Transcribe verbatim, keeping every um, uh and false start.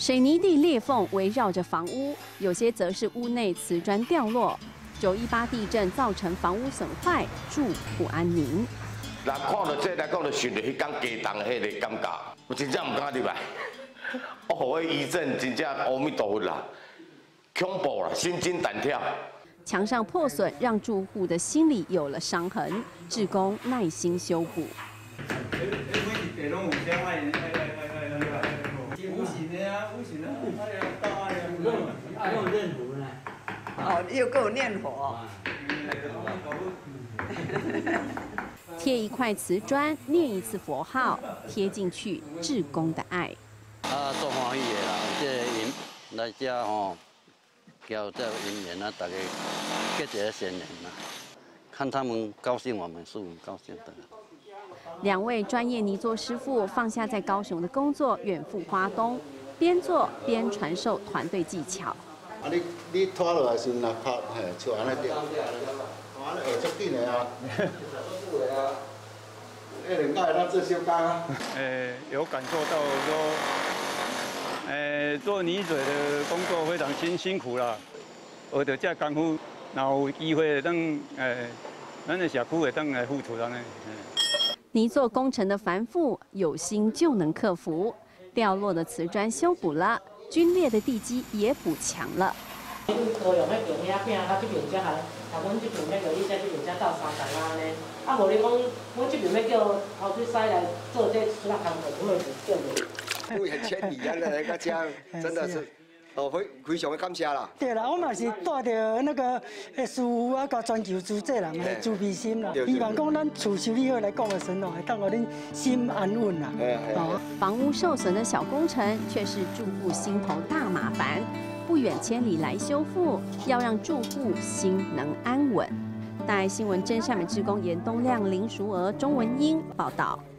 水泥地裂缝围绕着房屋，有些则是屋内瓷砖掉落。九一八地震造成房屋损坏，住不安宁。 人看到这来讲，就想到迄天家动的迄个感觉，我真正唔敢入来。我互迄遗震真正阿弥陀佛啦，恐怖啦，心惊胆跳。 墙上破损让住户的心里有了伤痕，志工耐心修补。 哦，又给我念佛。 贴一块瓷砖，念一次佛号，贴进去志工的爱。 啊，做欢喜的啦，这因来遮吼，交这姻缘啊，大家结一个善缘啦，看他们高兴，我们是很高兴的。 两位专业泥作师傅放下在高雄的工作，远赴花东，边做边传授团队技巧。 啊，你你拖落来时阵，若拍嘿，像安尼对，安尼会足紧的啊。那两个咱做小工啊。 呃，有感受到说，呃，做泥水的工作非常辛辛苦啦，学到这功夫，然后有机会让呃，咱的社区会当来付出安尼。 泥作工程的繁复，有心就能克服。掉落的瓷砖修补了，龟裂的地基也补强了。 高雄迄边遐片，啊这边遮还，啊阮这边要叫你遮这边遮斗三层啊呢。啊无你讲，阮这边要叫头水师来做这水泥工作，根本是叫袂。 为很千里啊，来个遮，真的是。哦，非非常的感谢啦。 对啦，我嘛是带着那个诶师傅啊，甲全球诸这人的慈悲心啦。希望讲咱厝修理好来讲的时候，会当互恁心安稳啦。 哦，房屋受损的小工程，却是住户心头大麻烦，不远千里来修复，要让住户心能安稳。大爱新闻真善美志工严东亮、林淑娥、钟文英报道。